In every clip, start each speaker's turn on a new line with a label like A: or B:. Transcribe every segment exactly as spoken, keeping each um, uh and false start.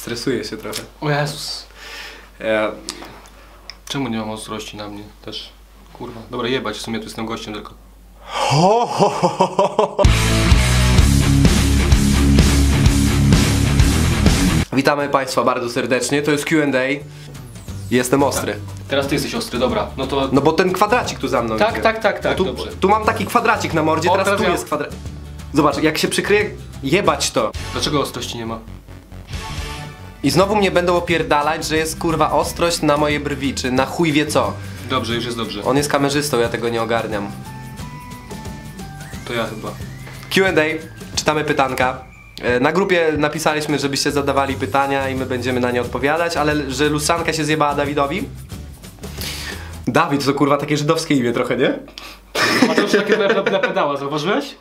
A: Stresuję się trochę.
B: O Jezus.
A: Ja...
B: Czemu nie mam ostrości na mnie też? Kurwa. Dobra, jebać, w sumie tu jestem gościem tylko.
A: Ho, ho, ho, ho. Witamy Państwa bardzo serdecznie, to jest Q and A. Jestem ostry.
B: Teraz ty jesteś ostry, dobra. No to...
A: No bo ten kwadracik tu za mną
B: Tak,
A: idzie.
B: tak, tak, tak,
A: tu,
B: dobrze.
A: tu mam taki kwadracik na mordzie,
B: O,
A: teraz
B: teraz
A: tu
B: ja-
A: jest kwadrat. Zobacz, jak się przykryje, jebać to.
B: Dlaczego ostrości nie ma?
A: I znowu mnie będą opierdalać, że jest kurwa ostrość na moje brwi, czy na chuj wie co.
B: Dobrze, już jest dobrze.
A: On jest kamerzystą, ja tego nie ogarniam.
B: To ja chyba.
A: Q and A, czytamy pytanka. E, Na grupie napisaliśmy, żebyście zadawali pytania i my będziemy na nie odpowiadać, ale że lusanka się zjebała Dawidowi. Dawid to kurwa takie żydowskie imię trochę, nie?
B: Mateusz takie na, na, na pedała, zauważyłeś?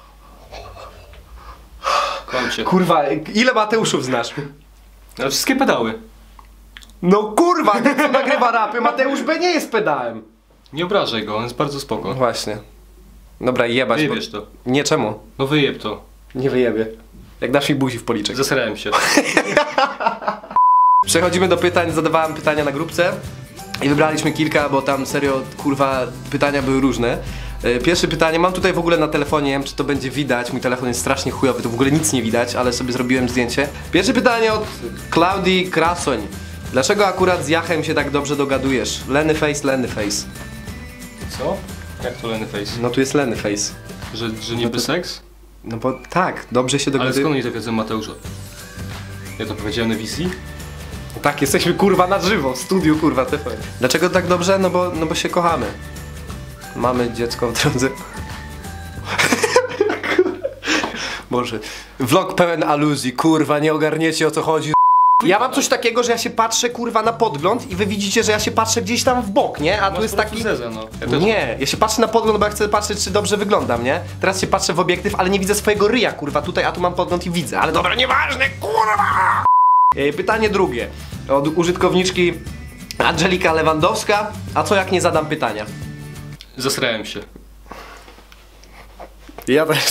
B: Kończę.
A: Kurwa, ile Mateuszów znasz?
B: Ale wszystkie pedały.
A: No kurwa, ten co nagrywa rapy, Mateusz B nie jest pedałem.
B: Nie obrażaj go, on jest bardzo spoko.
A: Właśnie. Dobra, jebać.
B: Wyjebiesz to.
A: Nie, czemu?
B: No wyjeb to.
A: Nie wyjebie. Jak dasz mi buzi w policzek.
B: Zasrałem się.
A: Przechodzimy do pytań, zadawałem pytania na grupce i wybraliśmy kilka, bo tam serio, kurwa, pytania były różne. E, Pierwsze pytanie, mam tutaj w ogóle na telefonie, nie wiem czy to będzie widać, mój telefon jest strasznie chujowy, to w ogóle nic nie widać, ale sobie zrobiłem zdjęcie. Pierwsze pytanie od Klaudii Krasoń. Dlaczego akurat z Jachem się tak dobrze dogadujesz? Lenny face, Lenny face.
B: Co? Jak to Lenny Face?
A: No tu jest Lenny face.
B: Że, że niby seks?
A: No bo tak, dobrze się
B: Ale
A: dogadujesz.
B: skąd oni to wiedzą, Mateusza? Ja to powiedziałem na V C?
A: Tak, jesteśmy kurwa na żywo, w studiu kurwa T V. Dlaczego tak dobrze? No bo, no bo się kochamy. Mamy dziecko w drodze. Boże. Vlog pełen aluzji, kurwa, nie ogarniecie o co chodzi. Ja mam coś takiego, że ja się patrzę kurwa na podgląd i wy widzicie, że ja się patrzę gdzieś tam w bok, nie? A tu jest taki...
B: Zezę, no. Ja też...
A: Nie, ja się patrzę na podgląd, bo ja chcę patrzeć, czy dobrze wyglądam, nie? Teraz się patrzę w obiektyw, ale nie widzę swojego ryja, kurwa, tutaj, a tu mam podgląd i widzę. Ale dobra, nieważne, kurwa! E, Pytanie drugie. Od użytkowniczki Angelika Lewandowska. A co jak nie zadam pytania?
B: Zasrałem się.
A: Ja też.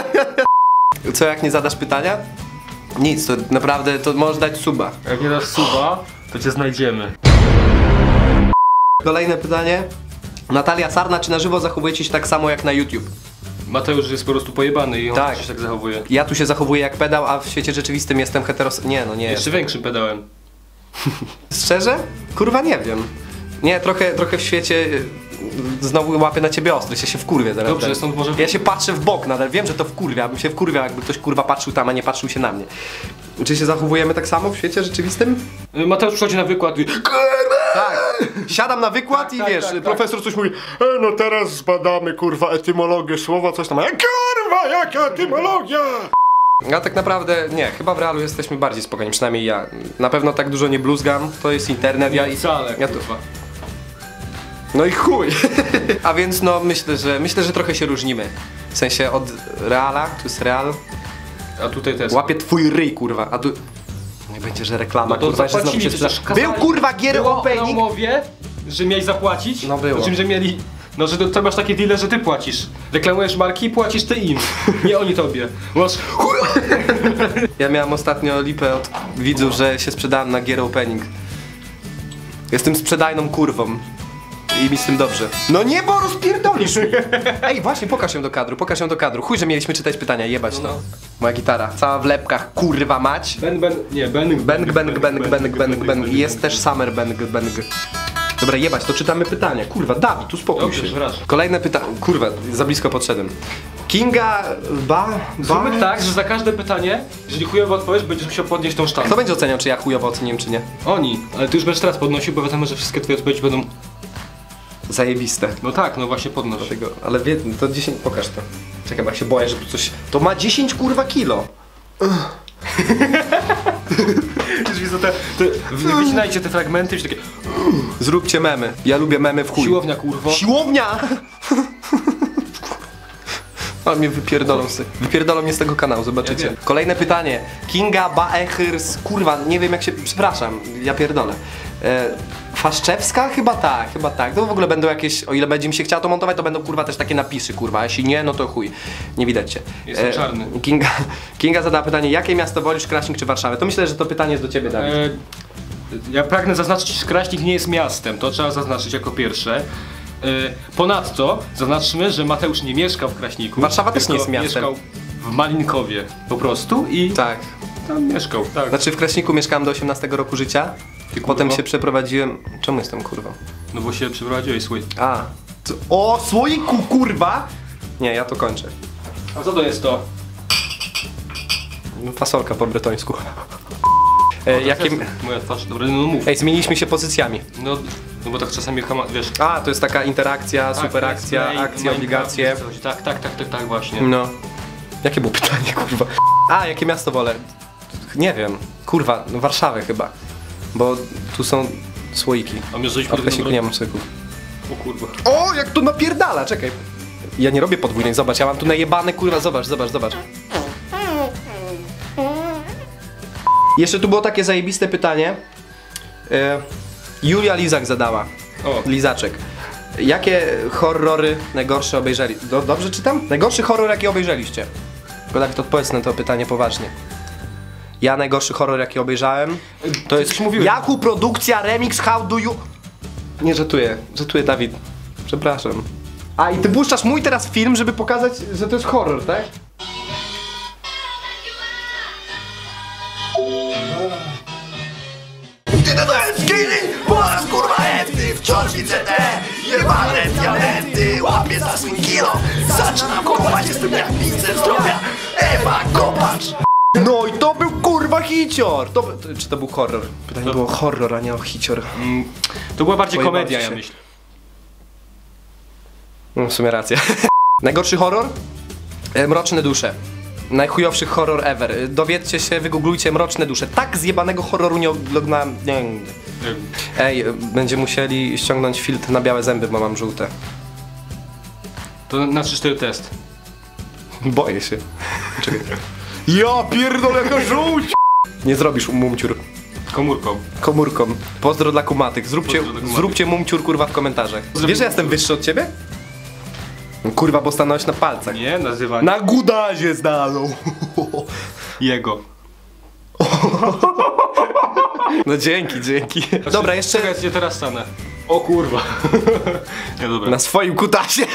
A: Co jak nie zadasz pytania? Nic, to naprawdę, to możesz dać suba.
B: Jak nie dasz suba, to cię znajdziemy.
A: Kolejne pytanie. Natalia Sarna, czy na żywo zachowujecie się tak samo jak na YouTube?
B: Mateusz jest po prostu pojebany i on
A: Tak.
B: się tak zachowuje.
A: Ja tu się zachowuję jak pedał, a w świecie rzeczywistym jestem heteros... Nie, no nie
B: Jeszcze większym pedałem.
A: Szczerze? Kurwa nie wiem. Nie, trochę, trochę w świecie y, znowu łapię na ciebie ostry, ja się wkurwię zaraz.
B: Dobrze,
A: tak.
B: stąd może...
A: Ja się patrzę w bok nadal, wiem, że to wkurwia, bym się wkurwiał, jakby ktoś kurwa patrzył tam, a nie patrzył się na mnie. Czy się zachowujemy tak samo w świecie rzeczywistym?
B: Mateusz przychodzi na wykład i...
A: Tak. Siadam na wykład
B: Tak,
A: i
B: tak,
A: wiesz,
B: tak, tak.
A: profesor coś mówi, e, no teraz zbadamy kurwa etymologię słowa, coś tam, e, kurwa jaka etymologia! A tak naprawdę nie, chyba w realu jesteśmy bardziej spokojni, przynajmniej ja. Na pewno tak dużo nie bluzgam, to jest internet, ja i...
B: Wcale,
A: ja tu...
B: kurwa.
A: No i chuj! A więc no myślę, że myślę, że trochę się różnimy. W sensie od reala, tu jest real.
B: A tutaj też.
A: Łapie twój ryj, kurwa, a tu... Nie będzie, że reklama,
B: No to
A: kurwa, że znowu
B: zapłacili,
A: się
B: przecież
A: sprzedaż. Był
B: kazali-
A: kurwa gier
B: Było na
A: opening!
B: umowie, że miałeś zapłacić.
A: No było.
B: Po czym, że mieli... No, że to, to masz takie deale, że ty płacisz. Reklamujesz marki i płacisz ty im. Nie oni tobie. Masz...
A: Ja miałem ostatnio lipę od widzów, że się sprzedałem na gier opening. Jestem sprzedajną kurwą. I mi z tym dobrze. No nie, bo rozpierdolisz! Ej, właśnie, pokaż ją do kadru, pokaż ją do kadru. Chuj, że mieliśmy czytać pytania, jebać
B: No,
A: to.
B: no.
A: Moja gitara, cała w lepkach, kurwa mać.
B: Ben, ben, nie, ben,
A: Bang, bang, bang, bang, bang, bang. I jest też summer bang, bang. Dobra, jebać, to czytamy pytania. Kurwa, Dawid, uspokój
B: Dobrze,
A: się.
B: przepraszam.
A: Kolejne pytanie. Kurwa, za blisko podszedłem. Kinga ba... ba...
B: Zróbmy tak, że za każde pytanie, jeżeli chujowo odpowiesz, będziesz musiał podnieść tą sztangę.
A: Kto będzie oceniał, czy ja chujowo oceniłem, czy nie?
B: Oni, ale ty już będziesz teraz podnosił, bo wiadomo, że wszystkie twoje odpowiedzi będą...
A: Zajebiste.
B: No tak, no właśnie podnoś.
A: Tego, ale wie, to dziesięć, pokaż to. Czekaj, bo ja się boję, że tu coś... To ma dziesięć kurwa kilo.
B: Już widzę te, te, wy- wycinajcie te fragmenty i takie...
A: Zróbcie memy. Ja lubię memy w chuj.
B: Siłownia, kurwo.
A: Siłownia! Ale mnie wypierdolą, z, wypierdolą mnie z tego kanału, zobaczycie.
B: Ja wiem.
A: Kolejne pytanie. Kinga Baechers, kurwa, nie wiem jak się... Przepraszam, ja pierdolę. E, Faszczewska? Chyba tak, chyba tak. To w ogóle będą jakieś, o ile będzie mi się chciało to montować, to będą kurwa też takie napisy, kurwa. A jeśli nie, no to chuj. Nie widać cię.
B: Jestem czarny.
A: Kinga, Kinga zadała pytanie, jakie miasto wolisz, Kraśnik czy Warszawę? To myślę, że to pytanie jest do ciebie, Dawid.
B: E, ja pragnę zaznaczyć, że Kraśnik nie jest miastem, to trzeba zaznaczyć jako pierwsze. E, ponadto zaznaczmy, że Mateusz nie mieszkał w Kraśniku.
A: Warszawa też
B: tylko
A: nie jest miastem.
B: Mieszkał w Malinkowie po prostu i
A: Tak.
B: tam mieszkał, tak.
A: Znaczy w Kraśniku mieszkałem do osiemnastego roku życia.
B: Ty,
A: Potem
B: kurwa.
A: się przeprowadziłem... Czemu jestem kurwa?
B: No bo się przeprowadziłeś swój.
A: A. Co? O, słoiku kurwa! Nie, ja to kończę.
B: A co to jest to?
A: Fasolka po bretońsku. E, jakie...
B: Moja twarz, dobra, no mów.
A: Ej, zmieniliśmy się pozycjami.
B: No, no bo tak czasami kama, wiesz...
A: A, to jest taka interakcja, super akcja,
B: play,
A: akcje,
B: Minecraft,
A: obligacje.
B: coś. Tak, tak, tak, tak, tak, właśnie.
A: No. Jakie było pytanie, kurwa? A, jakie miasto wolę? Nie wiem. Kurwa, no Warszawę chyba. Bo tu są słoiki.
B: A mnie coś
A: A w Kraśniku nie mam słoików.
B: O kurwa.
A: O, jak to napierdala, czekaj. Ja nie robię podwójnej, zobacz, ja mam tu najebane, kurwa, zobacz, zobacz, zobacz. Jeszcze tu było takie zajebiste pytanie. E, Julia Lizak zadała.
B: O.
A: Lizaczek. Jakie horrory najgorsze obejrzeli? Do, dobrze czytam? Najgorszy horror, jaki obejrzeliście? Tylko Dawid, odpowiedz na to pytanie poważnie. Ja najgorszy horror, jaki obejrzałem, to jest
B: coś mówiłeś.
A: Yahoo Produkcja Remix How Do You... Nie, żartuję, żartuję, Dawid. Przepraszam. A i ty puszczasz mój teraz film, żeby pokazać, że to jest horror, tak?
C: Ty to jest skinny, po raz kurwa chętny, wciąż widzę te jebane diamenty, łapię za swój kilo, zaczynam kopać, jestem jak pincel zdrowia, Ewa Kopacz.
A: No i to był kurwa hicior! To, to, czy to był horror? Pytanie było horror, a nie o hicior.
B: Mm, to była bardziej
A: Pojebałeś
B: komedia, ja
A: się.
B: myślę.
A: No, w sumie racja. Najgorszy horror? E, Mroczne dusze. Najchujowszy horror ever. Dowiedzcie się, wygooglujcie Mroczne dusze. Tak zjebanego horroru nie oglądałem. Nie. Ej, e, będziemy musieli ściągnąć filtr na białe zęby, bo mam żółte.
B: To na trzy cztery test.
A: Boję się. Czekaj. Ja pierdolę, jaka żółć! Nie zrobisz mumciur.
B: Komórką.
A: Komórką. Pozdro dla kumatych. Zróbcie,
B: Pozdro dla kumatych.
A: zróbcie mumciur kurwa w komentarzach. Wiesz, że ja jestem wyższy od ciebie? Kurwa, bo stanąłeś na palcach.
B: Nie, nazywa
A: Na gudazie zdaną.
B: jego.
A: No dzięki, dzięki. Dobra, jeszcze
B: Czekaj, ja teraz stanę. O kurwa. Nie, dobra.
A: na swoim kutasie.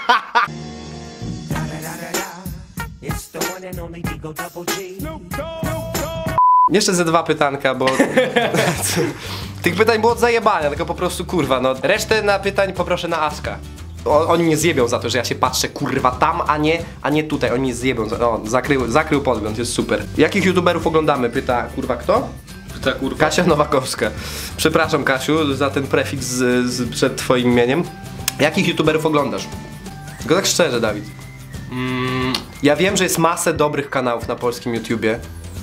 D: It's the one and only Digo Double G.
A: Jeszcze ze dwa pytanka, bo tych pytań było od zajebania, tylko po prostu kurwa, no. Resztę na pytań poproszę na Aska. O, oni mnie zjebią za to, że ja się patrzę kurwa tam, a nie, a nie tutaj. Oni mnie zjebią. Za, o, zakrył, zakrył podgląd, jest super. Jakich youtuberów oglądamy? Pyta kurwa kto?
B: Ta kurwa.
A: Kasia Nowakowska. Przepraszam Kasiu za ten prefiks z, z, przed twoim imieniem. Jakich youtuberów oglądasz? Tylko tak szczerze, Dawid.
B: Mm,
A: Ja wiem, że jest masę dobrych kanałów na polskim YouTubie.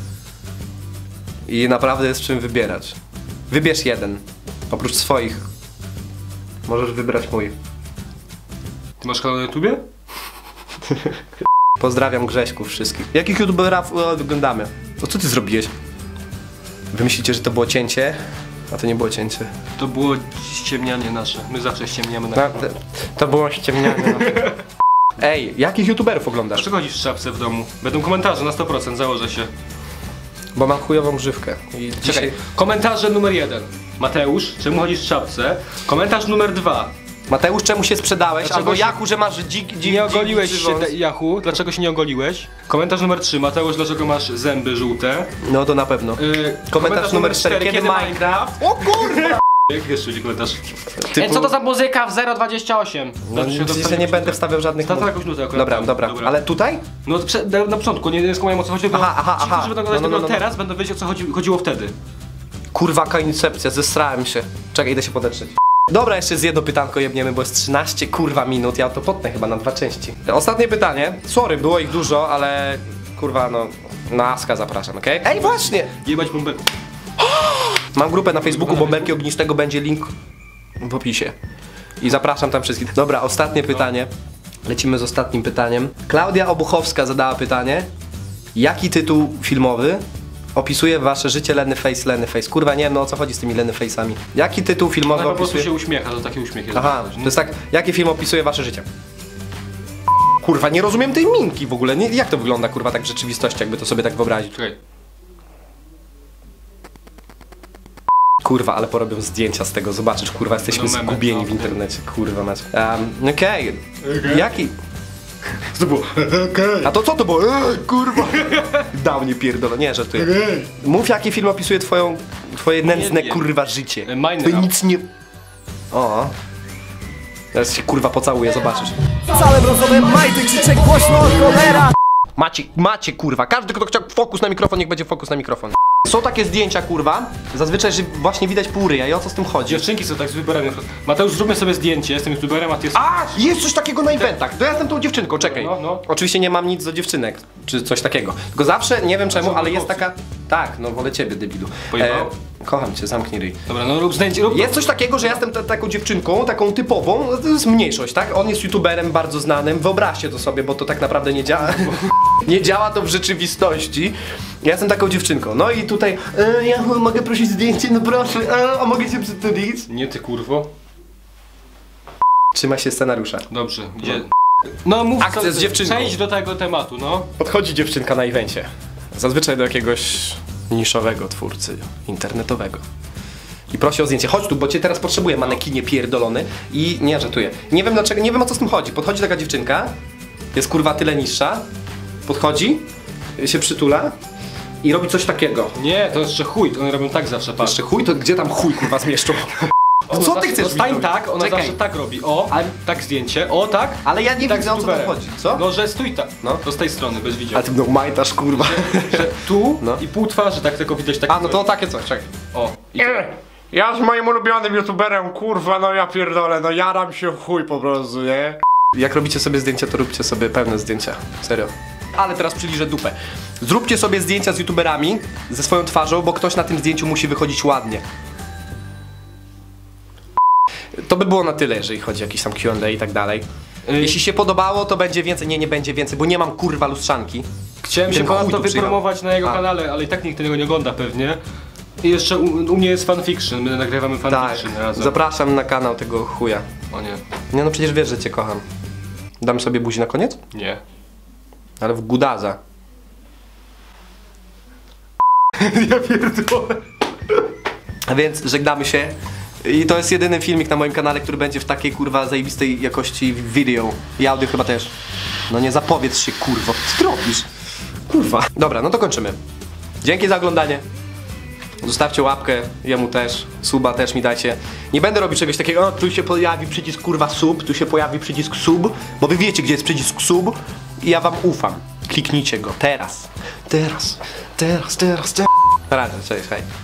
A: I naprawdę jest czym wybierać. Wybierz jeden. Oprócz swoich. Możesz wybrać mój.
B: ty masz kanał na YouTubie?
A: Pozdrawiam Grześków wszystkich. Jakich youtuberów e, wyglądamy? O co ty zrobiłeś? Wy myślicie, że to było cięcie? A to nie było cięcie.
B: To było ściemnianie nasze. My zawsze ściemniamy na
A: No, to, to było ściemnianie. Ej, jakich youtuberów oglądasz?
B: Dlaczego chodzisz w czapce w domu? Będą komentarze na sto procent, założę się.
A: Bo mam chujową grzywkę. I
B: Czekaj,
A: dzisiaj...
B: komentarze numer jeden. Mateusz, czemu chodzisz w czapce? Komentarz numer dwa.
A: Mateusz, czemu się sprzedałeś?
B: Dlaczego
A: Albo
B: się-
A: Jaku, że masz dzik, dzik,
B: Nie ogoliłeś
A: dzik,
B: się, Yahoo. Dlaczego się nie ogoliłeś? Komentarz numer trzy. Mateusz, dlaczego masz zęby żółte?
A: No to na pewno.
B: Yy,
A: Komentarz numer cztery. Kiedy Minecraft? O kurwa!
B: Jak jeszcze będzie komentarz?
A: Typu-
B: Ej, co to za muzyka w zero dwadzieścia osiem?
A: No, przecież ja nie będę wstawiał żadnych...
B: To jakąś nutę akurat.
A: Dobra, dobra, ale tutaj?
B: No prze, na, na początku, nie, nie skumałem o co chodzi. tylko
A: Aha, aha,
B: ci,
A: aha.
B: którzy będą oglądać
A: No, no,
B: tego
A: no, no.
B: teraz, będą wiedzieć o co chodzi, chodziło wtedy.
A: Kurwa, koncepcja, zesrałem się. Czekaj, idę się podetrzeć. Dobra, jeszcze z jedno pytanko jebniemy, bo jest trzynaście kurwa minut, ja to potnę chyba na dwa części. Ostatnie pytanie, sorry, było ich dużo, ale kurwa no, na Aska zapraszam, okej? Ej, właśnie!
B: Jebać bombę.
A: Mam grupę na Facebooku Bąbelki Ognistego, będzie link w opisie. I zapraszam tam wszystkich. Dobra, ostatnie pytanie. Lecimy z ostatnim pytaniem. Klaudia Obuchowska zadała pytanie. Jaki tytuł filmowy opisuje wasze życie Lenny Face, Lenny Face. Kurwa, nie wiem, no o co chodzi z tymi Lenny Face'ami. Jaki tytuł filmowy
B: Ona po prostu
A: opisuje...
B: się uśmiecha, to taki uśmiech jest.
A: Aha, to jest tak, jaki film opisuje wasze życie? Kurwa, nie rozumiem tej minki w ogóle. Nie, jak to wygląda, kurwa, tak w rzeczywistości, jakby to sobie tak wyobrazić?
B: Czekaj.
A: Kurwa, ale porobią zdjęcia z tego, zobaczysz, kurwa, jesteśmy
B: No memy,
A: zgubieni
B: no.
A: w internecie, kurwa mać. Um, Okej, okay. Jaki?
B: To było.
A: A to co to było? Eee, kurwa! Dał mnie pierdolę, nie, że ty. Mów, jaki film opisuje twoją, twoje nędzne,
B: wiem.
A: kurwa, życie.
B: E, Mine
A: Twoje
B: Rap.
A: nic nie... O. Teraz się, kurwa, pocałuję, zobaczysz.
C: Całe brązowe majty krzyczę głośno, cholera!
A: Macie, macie, kurwa. Każdy, kto chciał fokus na mikrofon, niech będzie fokus na mikrofon. Są takie zdjęcia, kurwa, zazwyczaj, że właśnie widać pół ryja i o co z tym chodzi?
B: Dziewczynki są tak z youtuberami. Mateusz, zróbmy sobie zdjęcie, jestem youtuberem, a ty jesteś...
A: A! Jest coś takiego na eventach. To ja jestem tą dziewczynką, czekaj.
B: No, no.
A: Oczywiście nie mam nic do dziewczynek, czy coś takiego. Tylko zawsze, nie wiem czemu,
B: są
A: ale jest
B: chłopcy.
A: taka... Tak, no wolę ciebie, debilu.
B: Pojebało?
A: Kocham cię, zamknij ryj.
B: Dobra, no rób zdjęcie, rób...
A: Jest coś takiego, że ja jestem ta, taką dziewczynką, taką typową, to jest mniejszość, tak? On jest youtuberem bardzo znanym, wyobraźcie to sobie, bo to tak naprawdę nie działa. Nie działa to w rzeczywistości. Ja jestem taką dziewczynką. No i tutaj, e, ja mogę prosić zdjęcie, no proszę, e, a mogę cię przytulić?
B: Nie ty, kurwo.
A: Trzyma się scenariusza.
B: Dobrze, gdzie... No mów,
A: Akcja
B: co-
A: z dziewczynką.
B: Przejdź do tego tematu, no.
A: Podchodzi dziewczynka na evencie. Zazwyczaj do jakiegoś niszowego twórcy internetowego. I prosi o zdjęcie. Chodź tu, bo cię teraz potrzebuję, manekinie pierdolony. I nie żartuję. Nie wiem dlaczego, nie wiem o co z tym chodzi. Podchodzi taka dziewczynka, jest kurwa tyle niższa. Podchodzi, się przytula i robi coś takiego.
B: Nie, to jeszcze chuj, to oni robią tak zawsze, patrz.
A: Jeszcze chuj, to gdzie tam chuj kurwa zmieszczą?
B: Ona
A: Co ty
B: zawsze-
A: chcesz
B: no, stań
A: mi
B: tak, ona
A: Czekaj.
B: zawsze tak robi. O,
A: Ale-
B: tak zdjęcie, o tak.
A: Ale ja nie
B: tak
A: widzę, o co tam
B: youtuberem.
A: chodzi, co?
B: No, że stój tak.
A: No.
B: To z tej strony, bez widzia.
A: A ty no majtasz kurwa.
B: Że tu
A: No.
B: i pół twarzy, tak tylko widać tak.
A: A no to takie coś, czekaj.
B: O. I
E: Ja z moim ulubionym youtuberem, kurwa, no ja pierdolę, no jaram się w chuj po prostu, nie?
A: Jak robicie sobie zdjęcia, to róbcie sobie pełne zdjęcia. Serio. Ale teraz przyliżę dupę. Zróbcie sobie zdjęcia z youtuberami ze swoją twarzą, bo ktoś na tym zdjęciu musi wychodzić ładnie. To by było na tyle, jeżeli chodzi o jakiś tam Q and A i tak dalej.
B: Y-
A: Jeśli się podobało, to będzie więcej. Nie, nie będzie więcej, bo nie mam kurwa lustrzanki.
B: Chciałem
A: Ten
B: się
A: chuj
B: ponadto
A: tu przyjechał.
B: wypromować na jego
A: A.
B: kanale, ale i tak nikt tego nie ogląda pewnie. I jeszcze u, u mnie jest fanfiction, my nagrywamy
A: Tak,
B: fanfiction razem.
A: zapraszam na kanał tego chuja.
B: O nie.
A: Nie no, przecież wiesz, że cię kocham. Dam sobie buzi na koniec?
B: Nie.
A: Ale w Gudaza.
B: Ja pierdolę.
A: A więc żegnamy się. I to jest jedyny filmik na moim kanale, który będzie w takiej kurwa zajebistej jakości wideo. I audio chyba też. No nie zapowiedz się kurwa, co ty robisz? Kurwa. Dobra, no to kończymy. Dzięki za oglądanie. Zostawcie łapkę, jemu też, suba też mi dajcie. Nie będę robić czegoś takiego, o tu się pojawi przycisk kurwa sub, tu się pojawi przycisk sub, bo wy wiecie gdzie jest przycisk sub i ja wam ufam. Kliknijcie go teraz. Teraz. Teraz, teraz, teraz. Na razie, cześć, hej.